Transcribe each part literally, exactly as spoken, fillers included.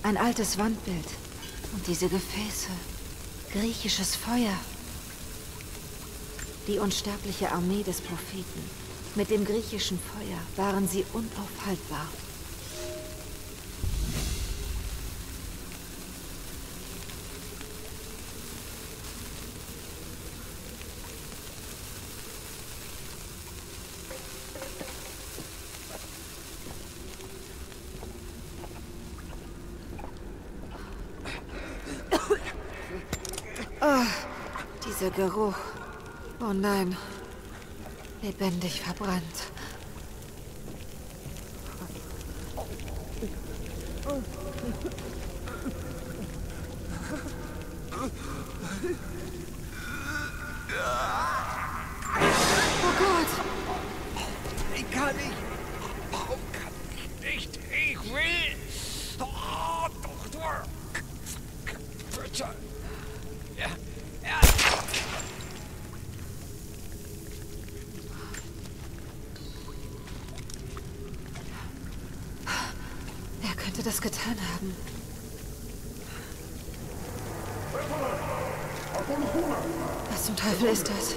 Ein altes Wandbild. Und diese Gefäße. Griechisches Feuer. Die unsterbliche Armee des Propheten. Mit dem griechischen Feuer waren sie unaufhaltbar. Oh, dieser Geruch. Oh nein. Lebendig verbrannt. Oh Gott! Ich kann nicht. Warum kann ich nicht? Ich will. Oh, Doktor. Bitte. Ja, ja. Wer könnte das getan haben? Was zum Teufel ist das?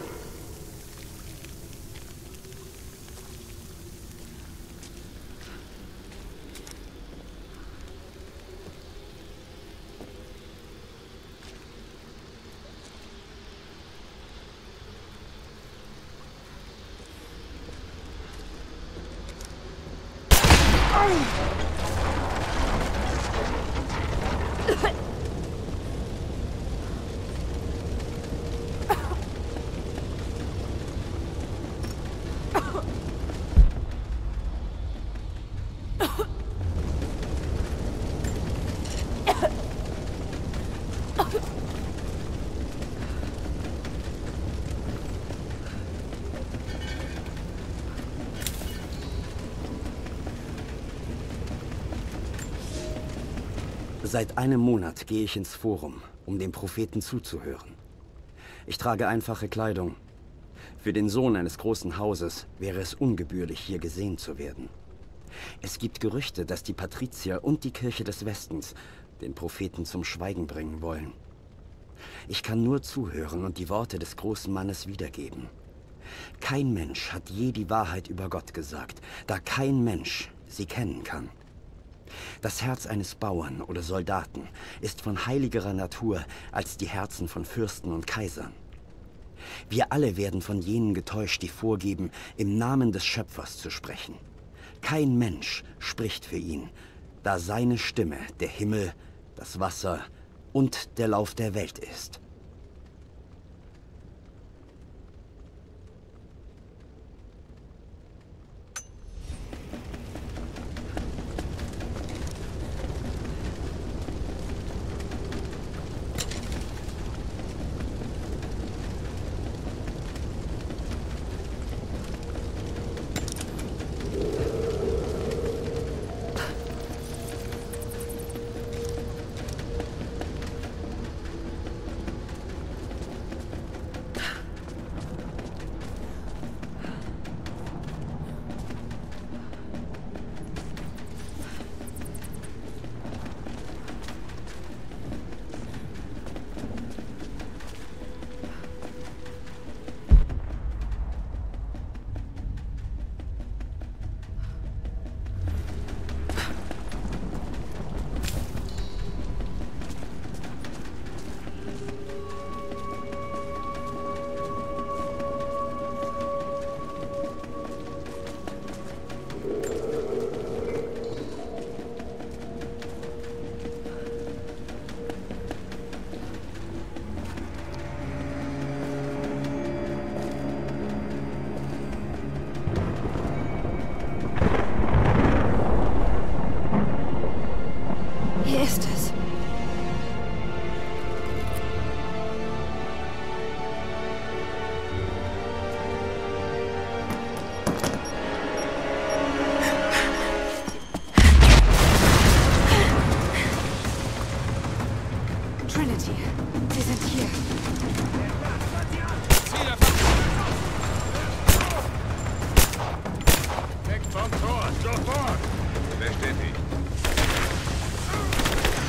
Seit einem Monat gehe ich ins Forum, um dem Propheten zuzuhören. Ich trage einfache Kleidung. Für den Sohn eines großen Hauses wäre es ungebührlich, hier gesehen zu werden. Es gibt Gerüchte, dass die Patrizier und die Kirche des Westens den Propheten zum Schweigen bringen wollen. Ich kann nur zuhören und die Worte des großen Mannes wiedergeben. Kein Mensch hat je die Wahrheit über Gott gesagt, da kein Mensch sie kennen kann. Das Herz eines Bauern oder Soldaten ist von heiligerer Natur als die Herzen von Fürsten und Kaisern. Wir alle werden von jenen getäuscht, die vorgeben, im Namen des Schöpfers zu sprechen. Kein Mensch spricht für ihn, da seine Stimme der Himmel, das Wasser und der Lauf der Welt ist. Hier ist es. Trinity, Sie sind hier. Weg vom Tor, sofort! Bestätigt.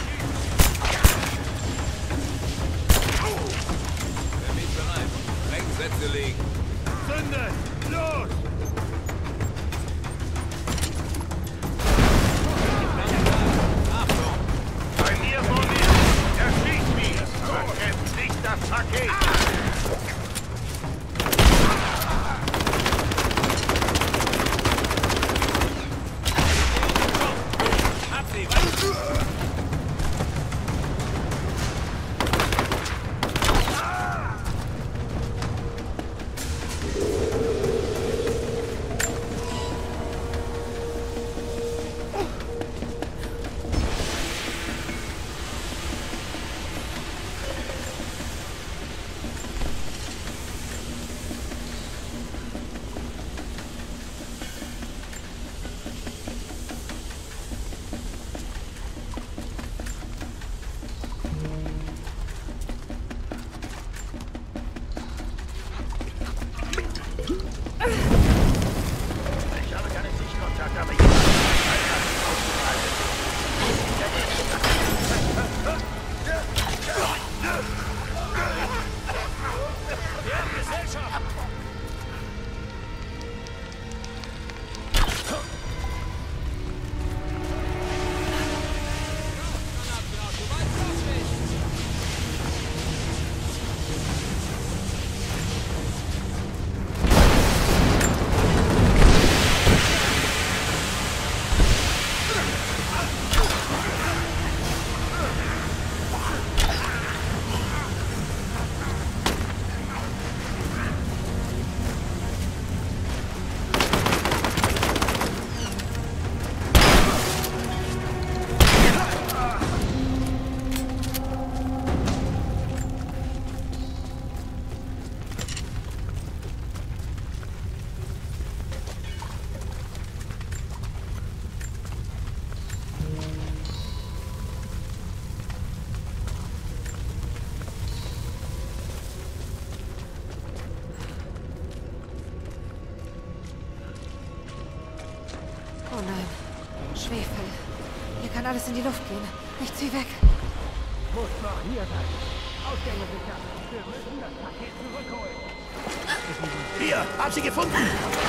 Oh nein. Schwefel. Hier kann alles in die Luft gehen. Nichts wie weg. Muss noch hier sein. Ausgänge sicher. Wir müssen das Paket zurückholen. Hier, hab sie gefunden.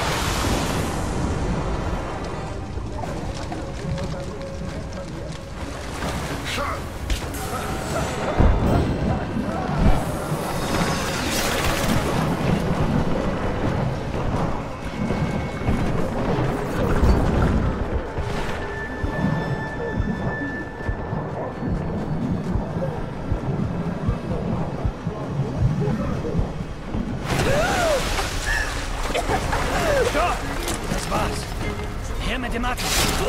Das war's. Her mit dem Akku.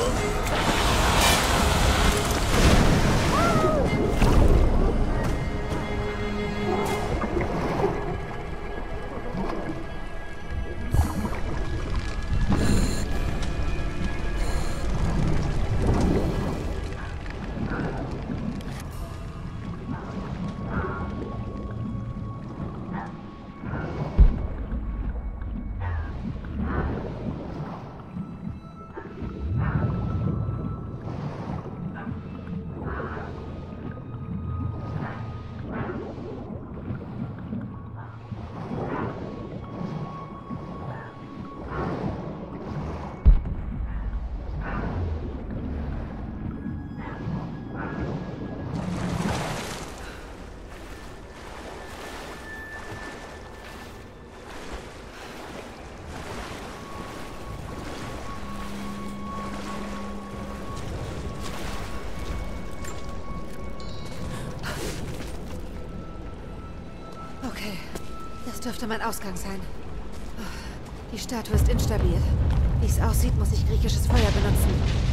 Okay, das dürfte mein Ausgang sein. Die Statue ist instabil. Wie es aussieht, muss ich griechisches Feuer benutzen.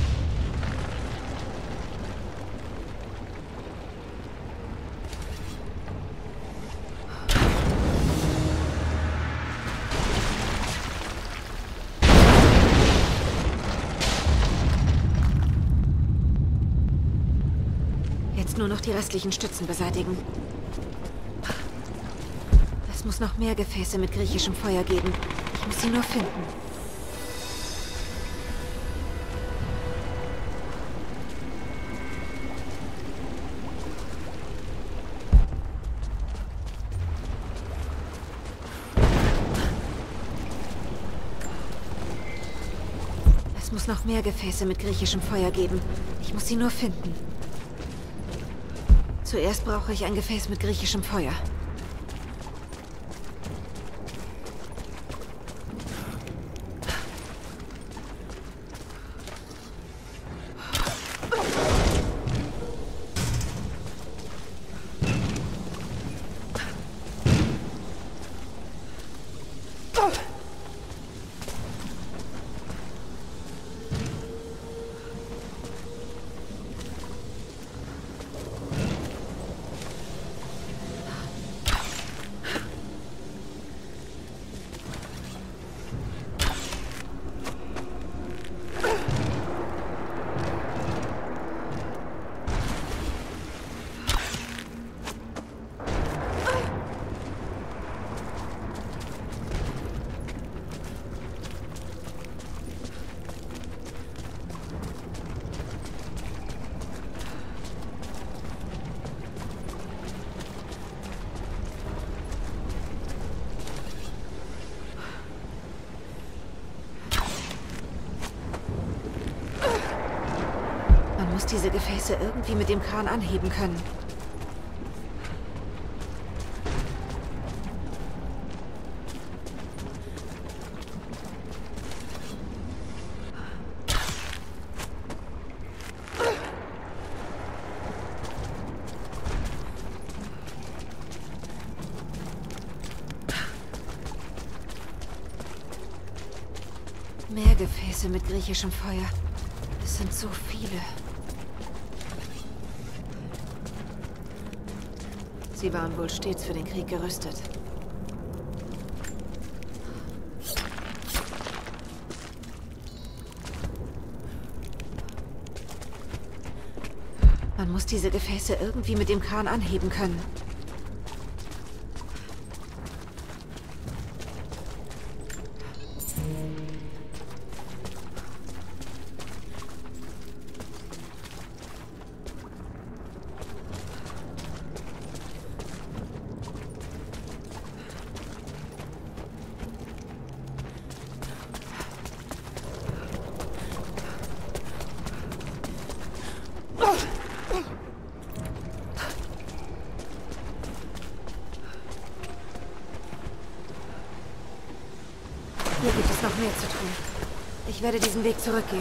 Jetzt nur noch die restlichen Stützen beseitigen. Es muss noch mehr Gefäße mit griechischem Feuer geben. Ich muss sie nur finden. Es muss noch mehr Gefäße mit griechischem Feuer geben. Ich muss sie nur finden. Zuerst brauche ich ein Gefäß mit griechischem Feuer. Man muss diese Gefäße irgendwie mit dem Kran anheben können. Mehr Gefäße mit griechischem Feuer. Es sind so viele. Sie waren wohl stets für den Krieg gerüstet. Man muss diese Gefäße irgendwie mit dem Kran anheben können. werde diesen Weg zurückgehen.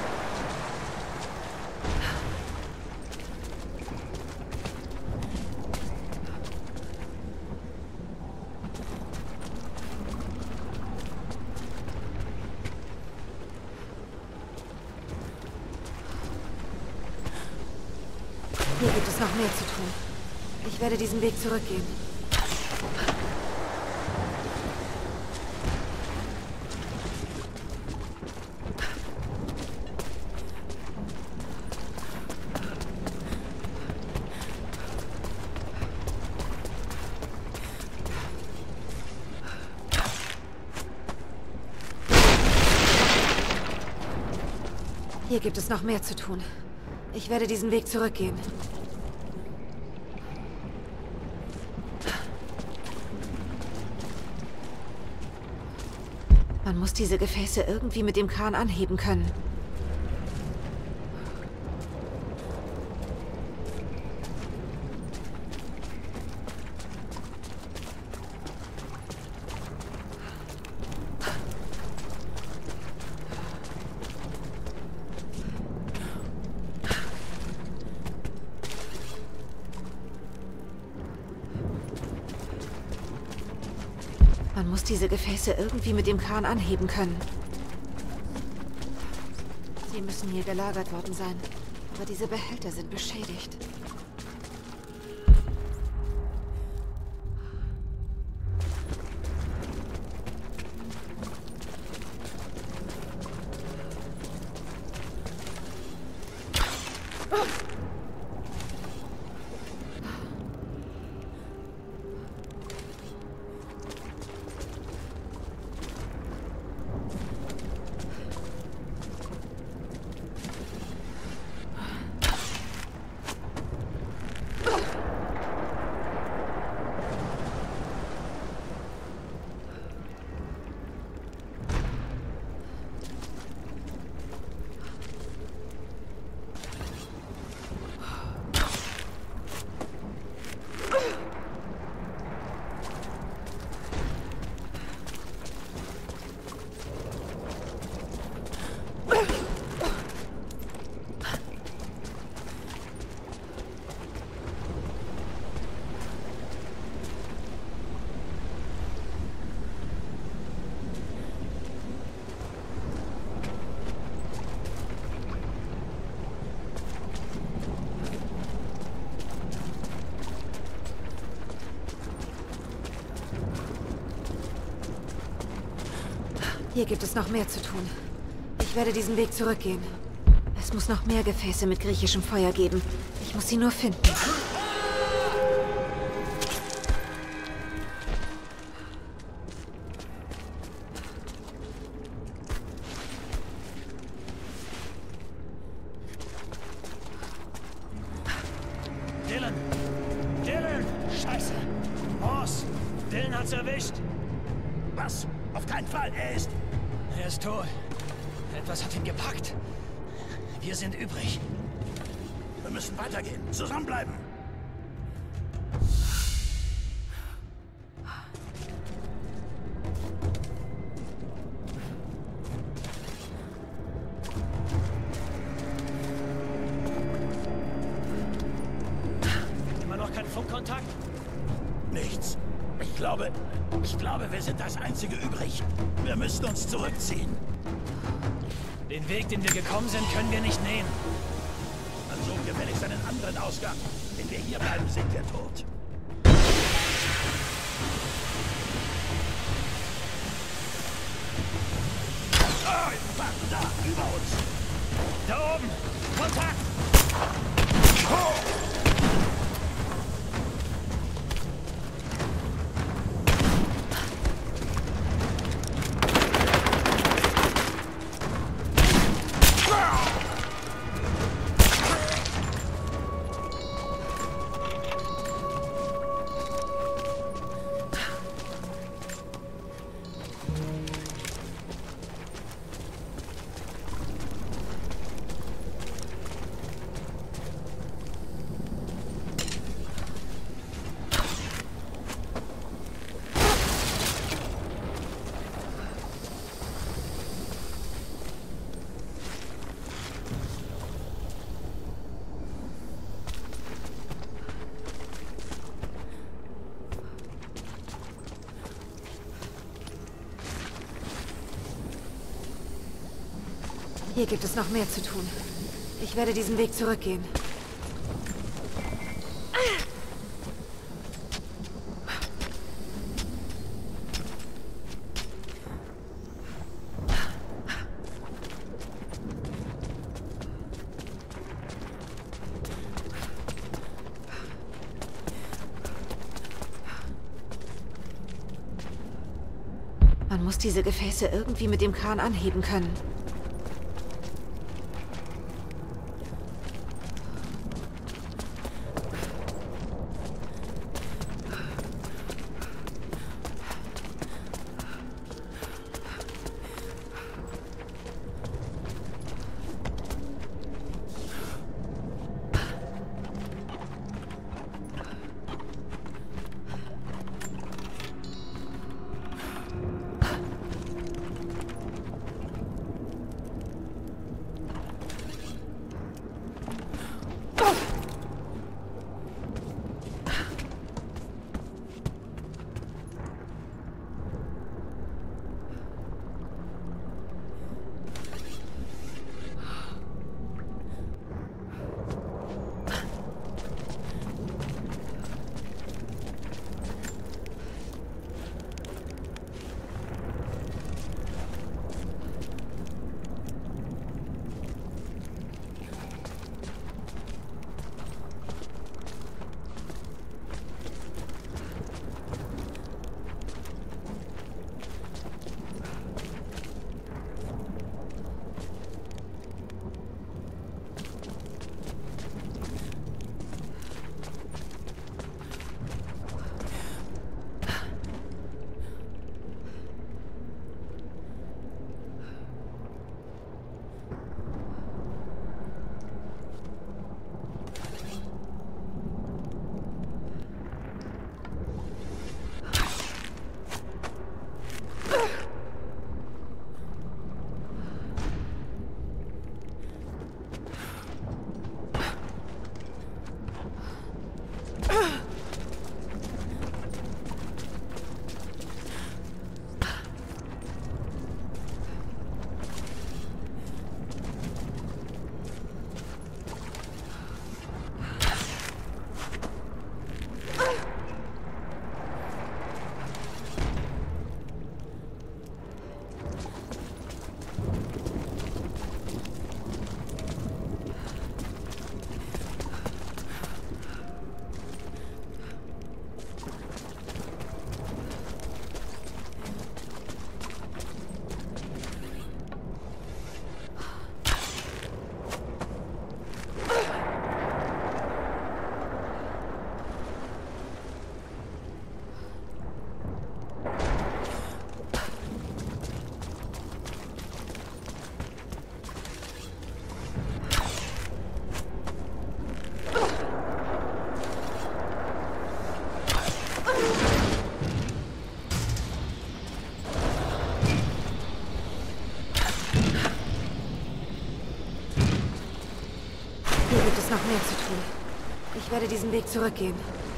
Hier gibt es noch mehr zu tun. Ich werde diesen Weg zurückgehen. Hier gibt es noch mehr zu tun. Ich werde diesen Weg zurückgehen. Man muss diese Gefäße irgendwie mit dem Kran anheben können. Man muss diese Gefäße irgendwie mit dem Kran anheben können. Sie müssen hier gelagert worden sein. Aber diese Behälter sind beschädigt. Hier gibt es noch mehr zu tun. Ich werde diesen Weg zurückgehen. Es muss noch mehr Gefäße mit griechischem Feuer geben. Ich muss sie nur finden. Dylan! Dylan! Scheiße! Boss! Dylan hat's erwischt! Was? Auf keinen Fall, er ist... Er ist tot. Etwas hat ihn gepackt. Wir sind übrig. Wir müssen weitergehen. Zusammenbleiben. Immer noch kein Funkkontakt? Nichts. Ich glaube... Ich glaube, wir sind das Einzige übrig. Wir müssen uns zurückziehen. Den Weg, den wir gekommen sind, können wir nicht nehmen. Dann suchen wir gefälligst einen anderen Ausgang. Wenn wir hier bleiben, sind wir tot. Oh, warte, da, über uns. Da oben! Kontakt! Oh! Hier gibt es noch mehr zu tun. Ich werde diesen Weg zurückgehen. Man muss diese Gefäße irgendwie mit dem Kran anheben können. Noch mehr zu tun. Ich werde diesen Weg zurückgehen.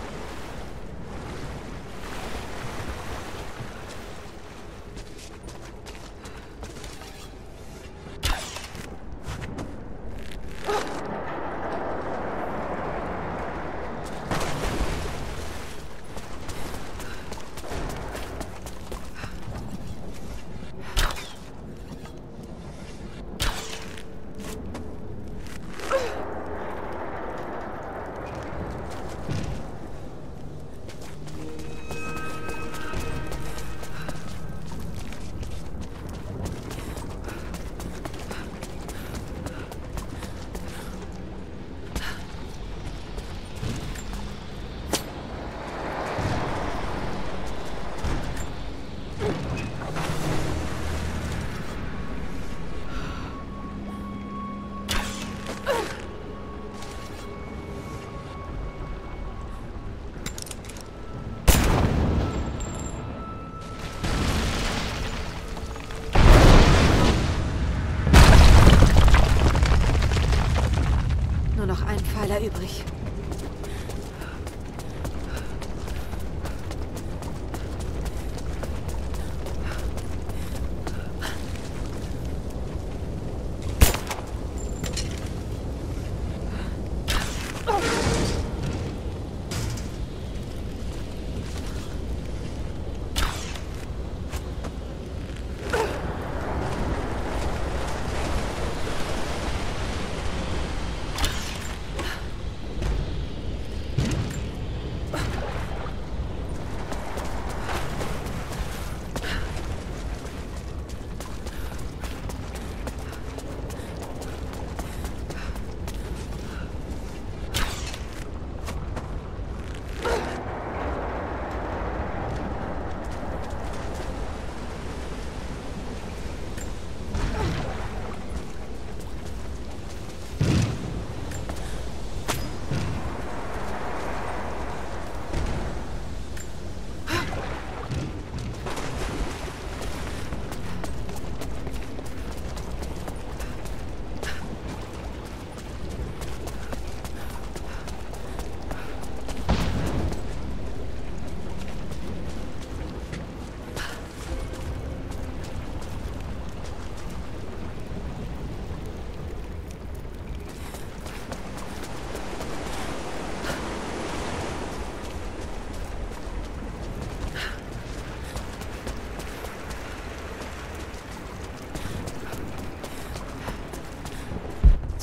Nur noch ein Pfeiler übrig.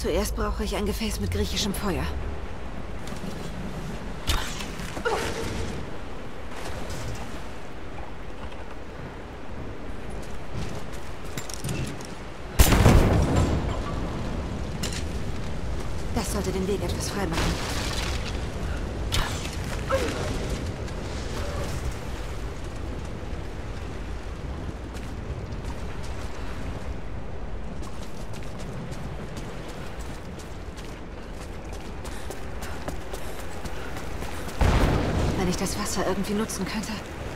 Zuerst brauche ich ein Gefäß mit griechischem Feuer. Das sollte den Weg etwas freimachen. Wenn ich das Wasser irgendwie nutzen könnte.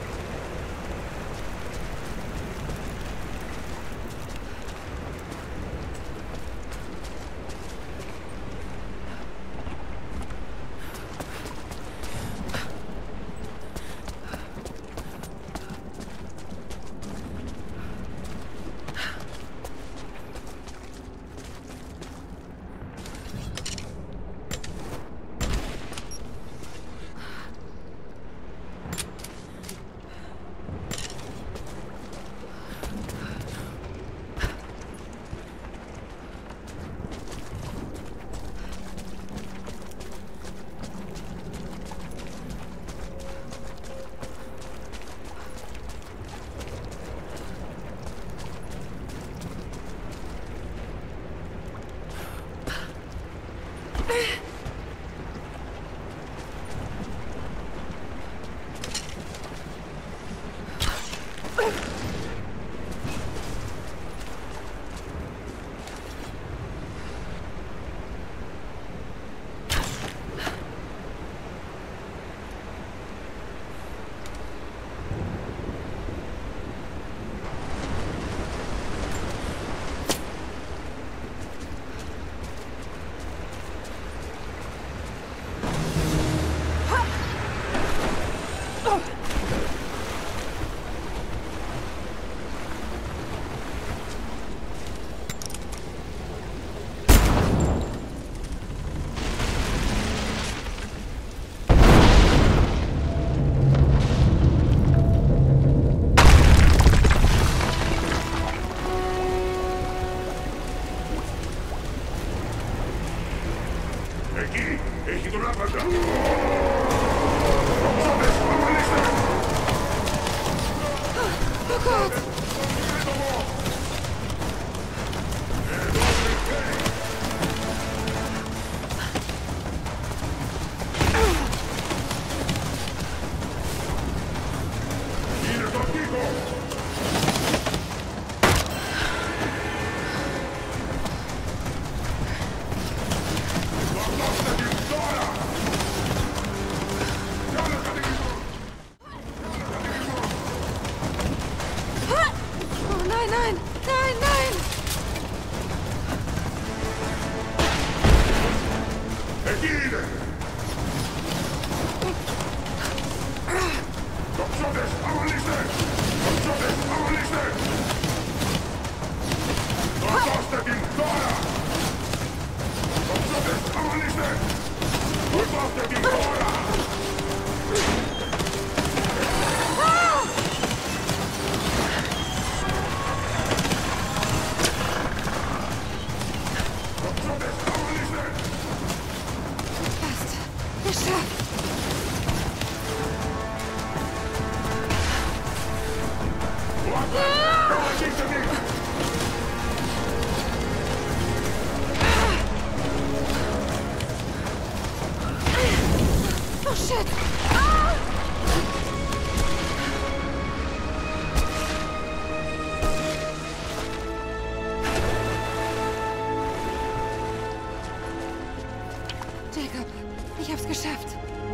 Jacob, ich hab's geschafft.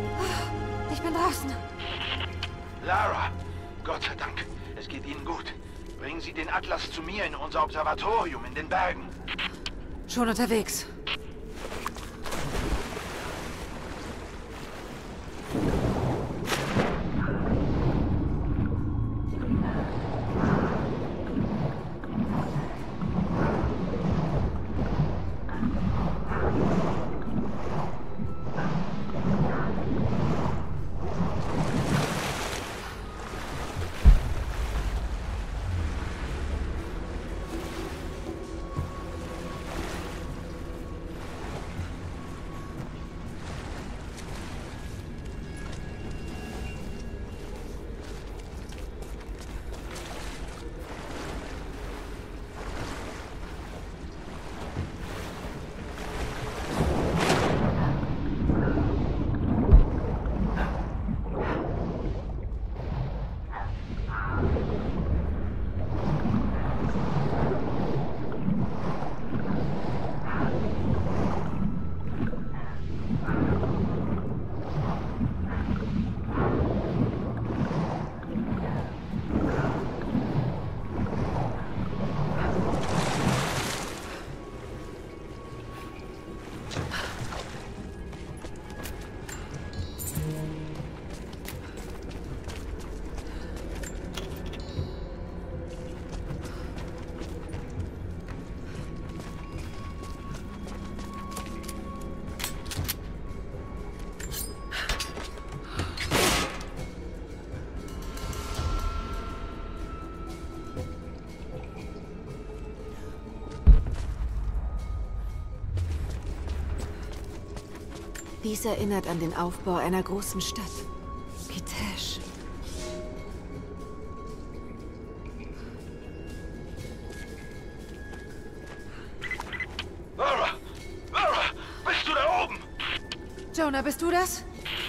Ich bin draußen. Lara, Gott sei Dank, es geht Ihnen gut. Bringen Sie den Atlas zu mir in unser Observatorium in den Bergen. Schon unterwegs. Dies erinnert an den Aufbau einer großen Stadt. Kitezh. Lara! Lara! Bist du da oben? Jonah, bist du das?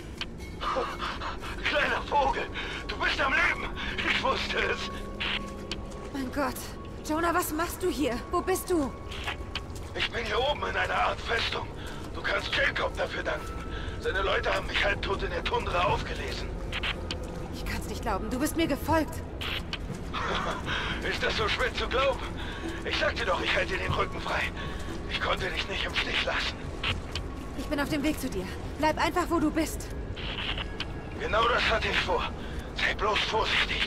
Kleiner Vogel! Du bist am Leben! Ich wusste es! Mein Gott. Jonah, was machst du hier? Wo bist du? Ich bin hier oben in einer Art Festung. Du kannst Jacob dafür danken. Seine Leute haben mich halbtot in der Tundra aufgelesen. Ich kann's nicht glauben. Du bist mir gefolgt. Ist das so schwer zu glauben? Ich sagte doch, ich halte dir den Rücken frei. Ich konnte dich nicht im Stich lassen. Ich bin auf dem Weg zu dir. Bleib einfach, wo du bist. Genau das hatte ich vor. Sei bloß vorsichtig.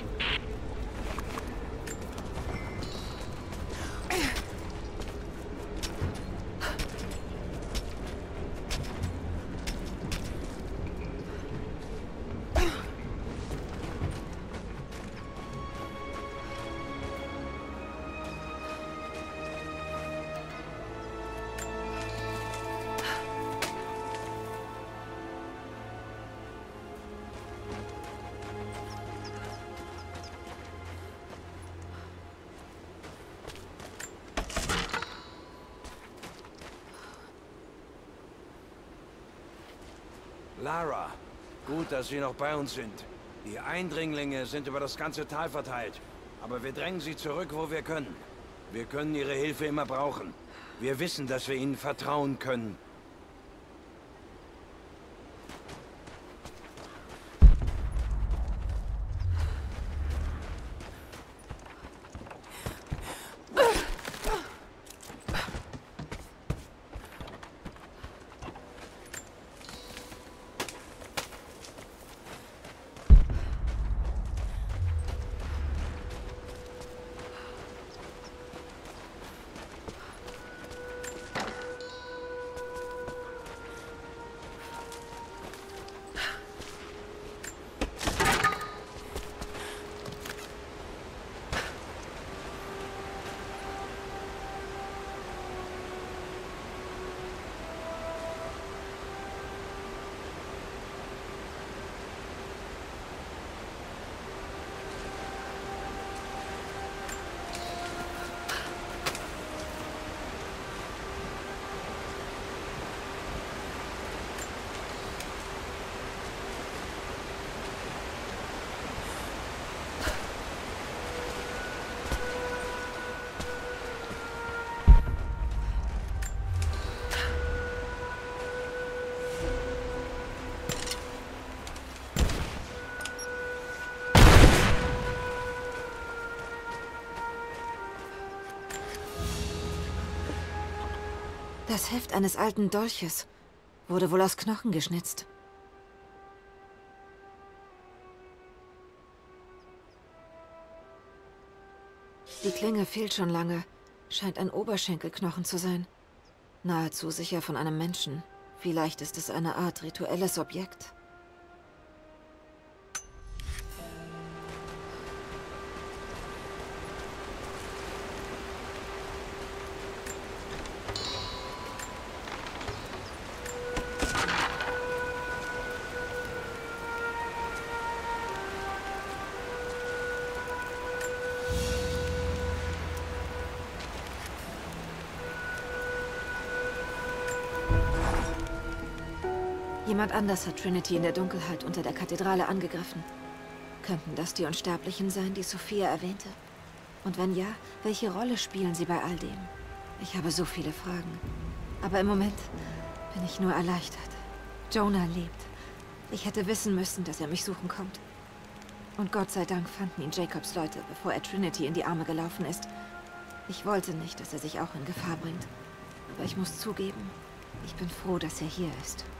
Lara, gut, dass Sie noch bei uns sind. Die Eindringlinge sind über das ganze Tal verteilt. Aber wir drängen sie zurück, wo wir können. Wir können Ihre Hilfe immer brauchen. Wir wissen, dass wir Ihnen vertrauen können. Das Heft eines alten Dolches wurde wohl aus Knochen geschnitzt. Die Klinge fehlt schon lange. Scheint ein Oberschenkelknochen zu sein. Nahezu sicher von einem Menschen. Vielleicht ist es eine Art rituelles Objekt. Jemand anders hat Trinity in der Dunkelheit unter der Kathedrale angegriffen. Könnten das die Unsterblichen sein, die Sophia erwähnte? Und wenn ja, welche Rolle spielen sie bei all dem? Ich habe so viele Fragen. Aber im Moment bin ich nur erleichtert. Jonah lebt. Ich hätte wissen müssen, dass er mich suchen kommt. Und Gott sei Dank fanden ihn Jacobs Leute, bevor er Trinity in die Arme gelaufen ist. Ich wollte nicht, dass er sich auch in Gefahr bringt. Aber ich muss zugeben, ich bin froh, dass er hier ist.